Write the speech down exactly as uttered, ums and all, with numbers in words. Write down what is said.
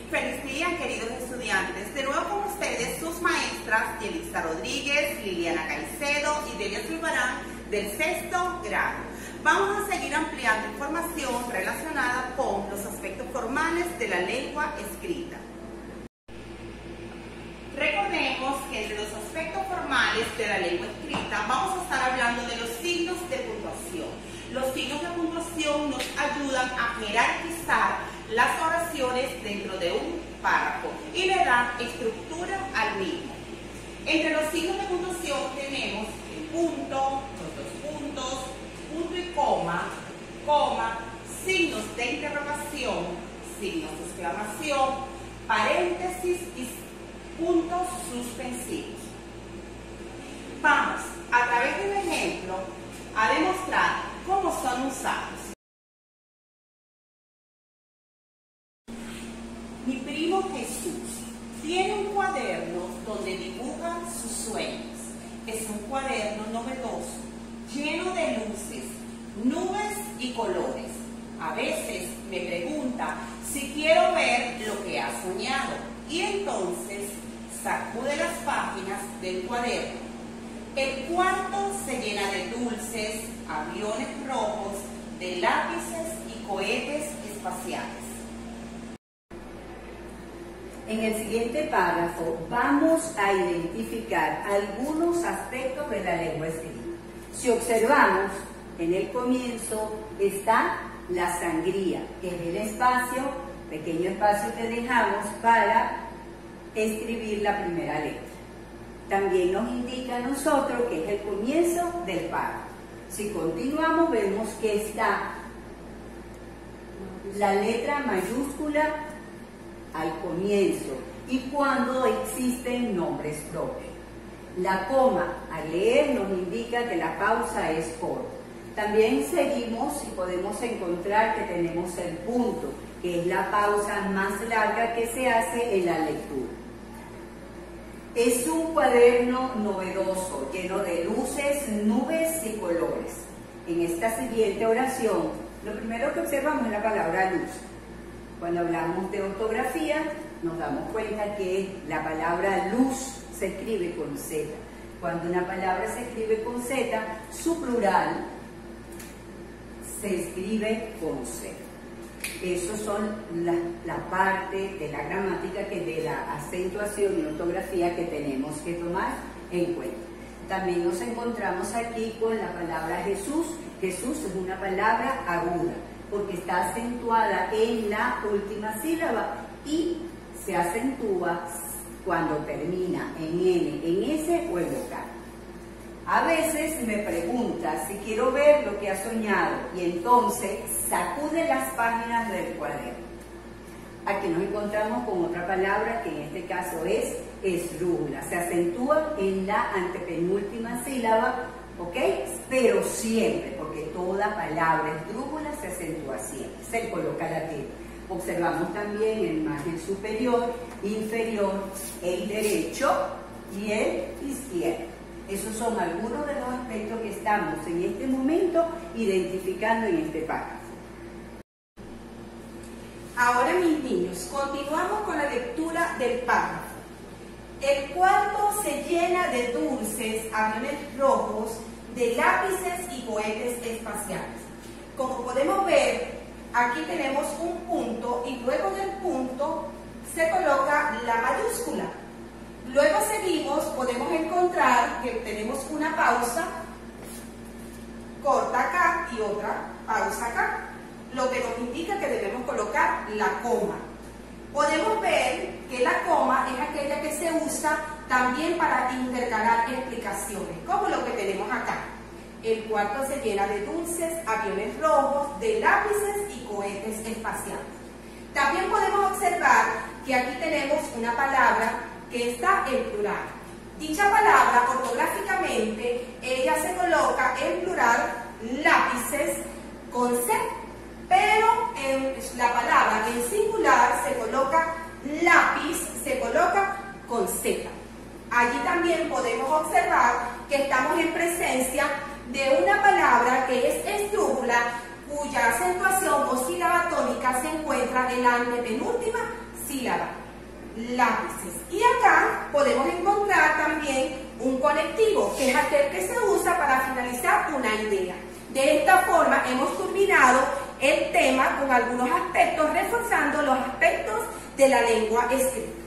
Feliz día, queridos estudiantes. De nuevo con ustedes sus maestras Yelisa Rodríguez, Liliana Caicedo y Delia Zulbarán del sexto grado. Vamos a seguir ampliando información relacionada con los aspectos formales de la lengua escrita. Recordemos que entre los aspectos formales de la lengua escrita vamos a estar hablando de los signos de puntuación. Los signos de puntuación nos ayudan a jerarquizar las oraciones dentro de un párrafo y le dan estructura al mismo. Entre los signos de puntuación tenemos el punto, los dos puntos, punto y coma, coma, signos de interrogación, signos de exclamación, paréntesis y puntos suspensivos. Vamos, a través de un ejemplo, a demostrar cómo son usados. Mi primo Jesús tiene un cuaderno donde dibuja sus sueños. Es un cuaderno novedoso, lleno de luces, nubes y colores. A veces me pregunta si quiero ver lo que ha soñado y entonces sacude las páginas del cuaderno. El cuarto se llena de dulces, aviones rojos, de lápices y cohetes espaciales. En el siguiente párrafo vamos a identificar algunos aspectos de la lengua escrita. Si observamos, en el comienzo está la sangría, que es el espacio, pequeño espacio que dejamos para escribir la primera letra. También nos indica a nosotros que es el comienzo del párrafo. Si continuamos, vemos que está la letra mayúscula al comienzo y cuando existen nombres propios. La coma al leer nos indica que la pausa es corta. También seguimos y podemos encontrar que tenemos el punto, que es la pausa más larga que se hace en la lectura. Es un cuaderno novedoso, lleno de luces, nubes y colores. En esta siguiente oración, lo primero que observamos es la palabra luz. Cuando hablamos de ortografía, nos damos cuenta que la palabra luz se escribe con Z. Cuando una palabra se escribe con Z, su plural se escribe con C. Esas son la, la parte de la gramática, que de la acentuación y ortografía que tenemos que tomar en cuenta. También nos encontramos aquí con la palabra Jesús. Jesús es una palabra aguda, porque está acentuada en la última sílaba y se acentúa cuando termina en N, en S o en vocal. A veces me pregunta si quiero ver lo que ha soñado y entonces sacude las páginas del cuaderno. Aquí nos encontramos con otra palabra que en este caso es esdrújula. Se acentúa en la antepenúltima sílaba, ¿ok? Pero siempre, porque toda palabra esdrújula se acentúa siempre, se coloca la tilde. Observamos también el margen superior, inferior, el derecho y el izquierdo. Esos son algunos de los aspectos que estamos en este momento identificando en este párrafo. Ahora, mis niños, continuamos con la lectura del párrafo. El cuarto se llena de dulces, aviones rojos, de lápices y cohetes espaciales. Como podemos ver, aquí tenemos un punto y luego del punto se coloca la mayúscula. Luego seguimos, podemos encontrar que tenemos una pausa corta acá y otra pausa acá, lo que nos indica que debemos colocar la coma. Podemos ver que la coma es aquella que se usa también para intercalar explicaciones, como lo que tenemos acá. El cuarto se llena de dulces, aviones rojos, de lápices y cohetes espaciales. También podemos observar que aquí tenemos una palabra que está en plural. Dicha palabra, ortográficamente, ella se coloca en plural lápices con C, pero en la palabra en singular se coloca lápiz, se coloca con Z. Allí también podemos observar que estamos en presencia de una palabra que es esdrújula, cuya acentuación o sílaba tónica se encuentra en la antepenúltima sílaba, lápices. Y acá podemos encontrar también un conectivo, que es aquel que se usa para finalizar una idea. De esta forma hemos culminado el tema con algunos aspectos, reforzando los aspectos de la lengua escrita.